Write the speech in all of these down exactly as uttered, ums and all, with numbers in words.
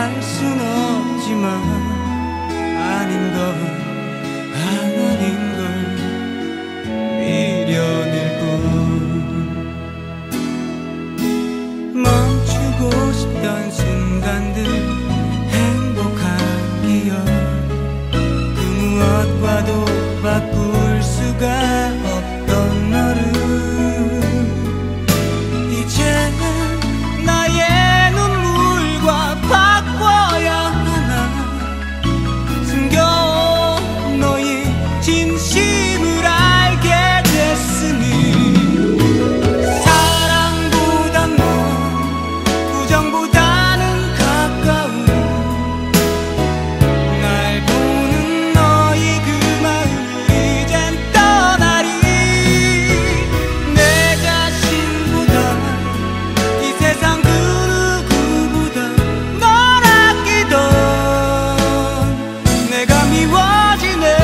알 순 없지만 아닌 건 아닌 걸 미련일 뿐. 멈추고 싶던 순간들, 행복한 기억, 그 무엇과도 바꿀 수가 없던 너를 이제 나의 눈물과 바꿔야 하나. 숨겨온 너의 진심을 알게 됐으니 사랑보단 먼 우정보다는 가까운 날 보는 너의 그 마음을 이젠 떠나리. 내 자신보다 이 세상 그 누구보다 널 아끼던 내가 미워지네.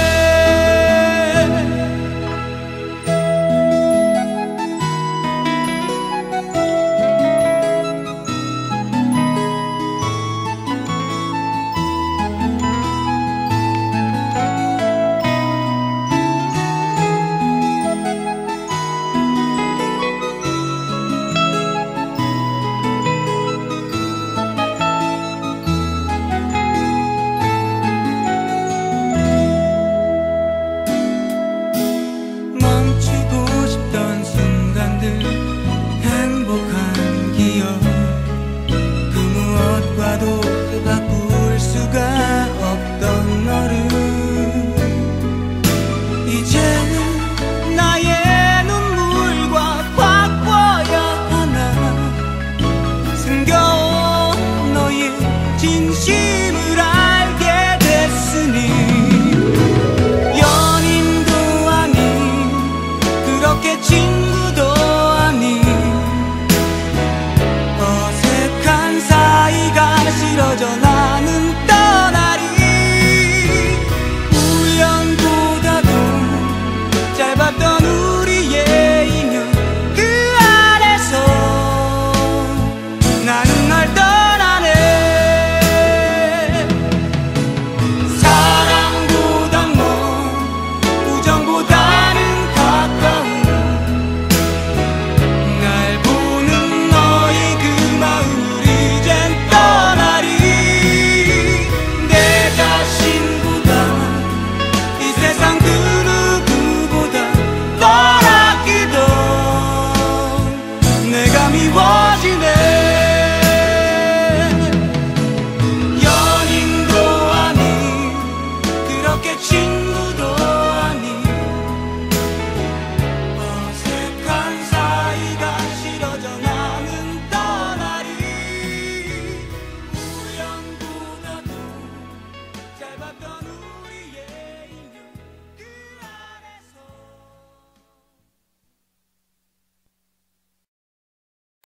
멈추고 싶던 순간들, 행복한 기억, 그 무엇과도 바꿀 수가 없던 너를 이제 나의 눈물과 바꿔야 하나. 숨겨온 너의 진심을 알게 됐으니 연인도 아닌 그렇게 친구도 아닌 어색한 사이가 싫어져 나는 떠나리. 우연보다도 짧았던 우리의 인연, 그 안에서 나는 널 떠나네. 사랑보단 먼 우정보다는 가까운 날 보는 너의 그 마음을 이젠 떠나리. 내 자신보다 이 세상 그 누구보다 널 아끼던 내가 미워지네. 연인도 아닌 그렇게 친